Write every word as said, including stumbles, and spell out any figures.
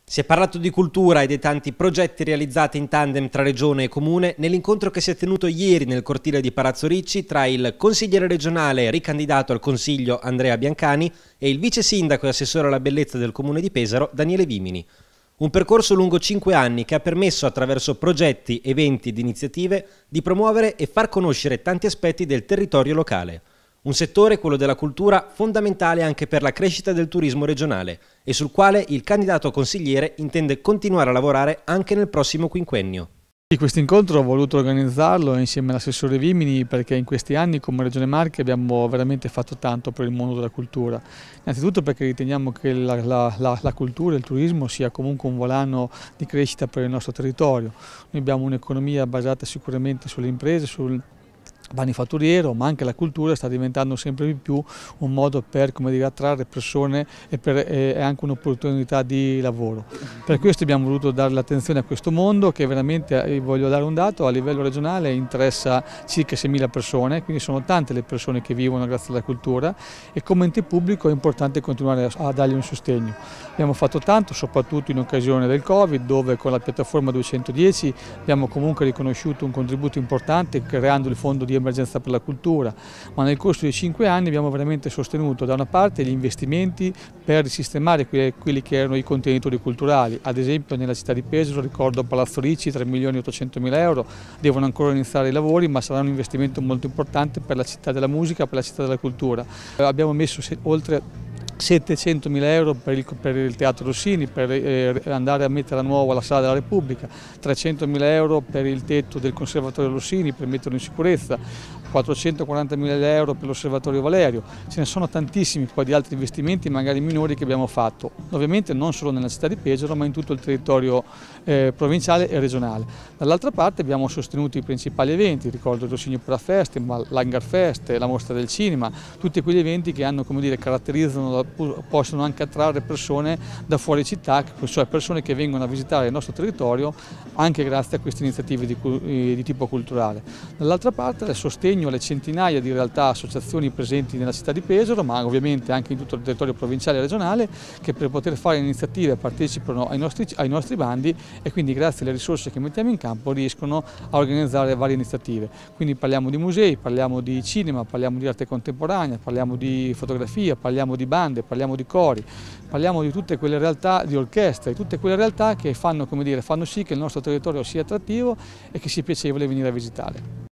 Si è parlato di cultura e dei tanti progetti realizzati in tandem tra Regione e Comune nell'incontro che si è tenuto ieri nel cortile di Palazzo Ricci tra il consigliere regionale ricandidato al Consiglio Andrea Biancani e il vice sindaco e assessore alla bellezza del Comune di Pesaro Daniele Vimini. Un percorso lungo cinque anni che ha permesso attraverso progetti, eventi ed iniziative di promuovere e far conoscere tanti aspetti del territorio locale. Un settore, quello della cultura, fondamentale anche per la crescita del turismo regionale e sul quale il candidato consigliere intende continuare a lavorare anche nel prossimo quinquennio. Questo incontro ho voluto organizzarlo insieme all'assessore Vimini perché in questi anni come Regione Marche abbiamo veramente fatto tanto per il mondo della cultura. Innanzitutto perché riteniamo che la, la, la, la cultura e il turismo sia comunque un volano di crescita per il nostro territorio. Noi abbiamo un'economia basata sicuramente sulle imprese, sul manifatturiero, ma anche la cultura sta diventando sempre di più un modo per, come dire, attrarre persone e, per, e anche un'opportunità di lavoro. Per questo abbiamo voluto dare l'attenzione a questo mondo che veramente, voglio dare un dato, a livello regionale interessa circa seimila persone, quindi sono tante le persone che vivono grazie alla cultura e come ente pubblico è importante continuare a dargli un sostegno. Abbiamo fatto tanto, soprattutto in occasione del Covid, dove con la piattaforma duecentodieci abbiamo comunque riconosciuto un contributo importante creando il fondo di emergenza per la cultura, ma nel corso dei cinque anni abbiamo veramente sostenuto da una parte gli investimenti per risistemare quelli che erano i contenitori culturali, ad esempio nella città di Pesaro, ricordo Palazzo Ricci, tre milioni e ottocentomila euro, devono ancora iniziare i lavori ma sarà un investimento molto importante per la città della musica, per la città della cultura. Abbiamo messo oltre settecentomila euro per il, per il Teatro Rossini, per eh, andare a mettere a nuovo la Sala della Repubblica, trecentomila euro per il tetto del Conservatorio Rossini per metterlo in sicurezza, quattrocentoquarantamila euro per l'Osservatorio Valerio. Ce ne sono tantissimi poi di altri investimenti magari minori che abbiamo fatto, ovviamente non solo nella città di Pesaro ma in tutto il territorio eh, provinciale e regionale. Dall'altra parte abbiamo sostenuto i principali eventi, ricordo il Rossini Opera Festival, l'Hangar Fest, la Mostra del Cinema, tutti quegli eventi che hanno, come dire, caratterizzano, possono anche attrarre persone da fuori città, cioè persone che vengono a visitare il nostro territorio anche grazie a queste iniziative di, di tipo culturale. Dall'altra parte il sostegno alle centinaia di realtà, associazioni presenti nella città di Pesaro, ma ovviamente anche in tutto il territorio provinciale e regionale, che per poter fare iniziative partecipano ai nostri, ai nostri bandi e quindi grazie alle risorse che mettiamo in campo riescono a organizzare varie iniziative. Quindi parliamo di musei, parliamo di cinema, parliamo di arte contemporanea, parliamo di fotografia, parliamo di bande, parliamo di cori, parliamo di tutte quelle realtà, di orchestre, tutte quelle realtà che fanno, come dire, fanno sì che il nostro territorio sia attrattivo e che sia piacevole venire a visitare.